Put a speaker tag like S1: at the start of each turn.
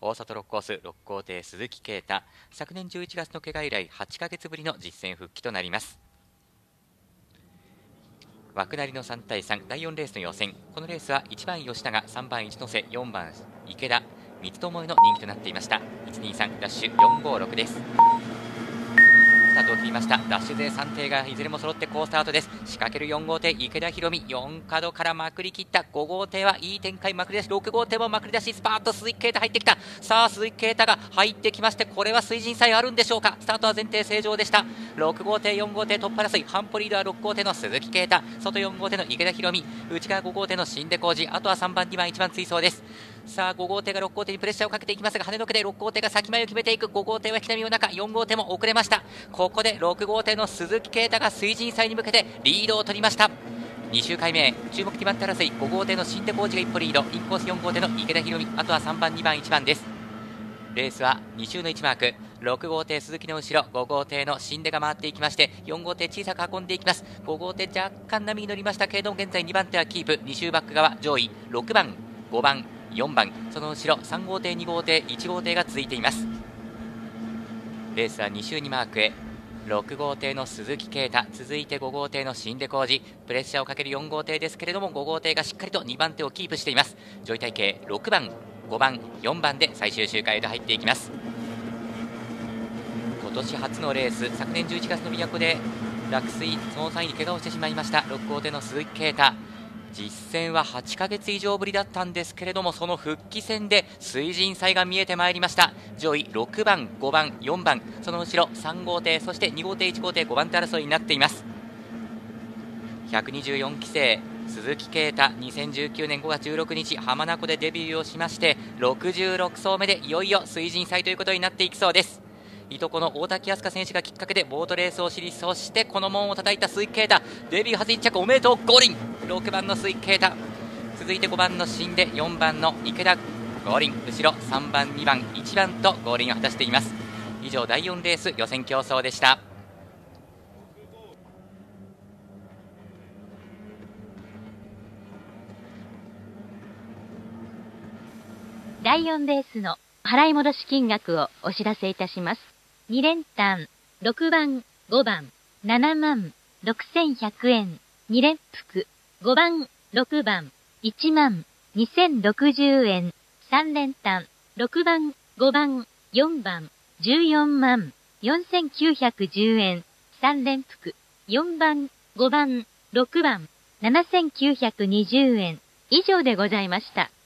S1: 高里6コース6号艇鈴木啓太、昨年11月の怪我以来8ヶ月ぶりの実戦復帰となります。枠なりの3対3第4レースの予選、このレースは1番吉永、3番一ノ瀬、4番池田、三つどもえの人気となっていました。123ダッシュ456です。スタートを切りました。ダッシュ勢3艇がいずれも揃って好スタートです。仕掛ける4号艇池田博美、4角からまくり切った。5号艇はいい展開まくり出し、6号艇もまくり出し、スパート鈴木啓太入ってきた。さあ鈴木啓太が入ってきまして、これは水準差あるんでしょうか。スタートは前提正常でした。6号艇4号艇トップ争い、半歩リードは6号艇の鈴木啓太、外4号艇の池田博美、内側5号艇の新出浩二、あとは3番2番1番追走です。さあ5号艇が6号艇にプレッシャーをかけていきますが、跳ねのけで6号艇が先前を決めていく。5号艇は引き波の中、4号艇も遅れました。ここで6号艇の鈴木啓太が水神祭に向けてリードを取りました。2周回目、注目2番手争い、5号艇の新出浩二が一歩リード、インコース4号艇の池田博美、あとは3番2番1番です。レースは2周の1マーク、6号艇鈴木の後ろ、5号艇の新出が回っていきまして、4号艇小さく運んでいきます。5号艇若干波に乗りましたけれども、現在2番手はキープ。2周バック側上位6番5番4番、その後ろ3号艇2号艇1号艇が続いています。レースは2周にマークへ、6号艇の鈴木啓太、続いて5号艇の新出浩二、プレッシャーをかける4号艇ですけれども、5号艇がしっかりと2番手をキープしています。上位体系6番5番4番で最終周回へと入っていきます。今年初のレース、昨年11月の都で落水、その際に怪我をしてしまいました6号艇の鈴木啓太、実戦は8ヶ月以上ぶりだったんですけれども、その復帰戦で水神祭が見えてまいりました。上位6番5番4番、その後ろ3号艇、そして2号艇1号艇5番手争いになっています。124期生鈴木啓太、2019年5月16日浜名湖でデビューをしまして、66走目でいよいよ水神祭ということになっていきそうです。いとこの大滝飛鳥選手がきっかけでボートレースを知り、そしてこの門を叩いた鈴木啓太、デビュー初1着おめでとう、五輪。6番の鈴木啓太、続いて5番の新出、4番の池田、五輪、後ろ3番2番1番と五輪を果たしています。以上第4レース予選競争でした。
S2: 第4レースの払い戻し金額をお知らせいたします。2連単6番5番7万6100円、2連複5番6番1万2060円、3連単6番5番4番14万4910円、3連複4番5番6番7920円以上でございました。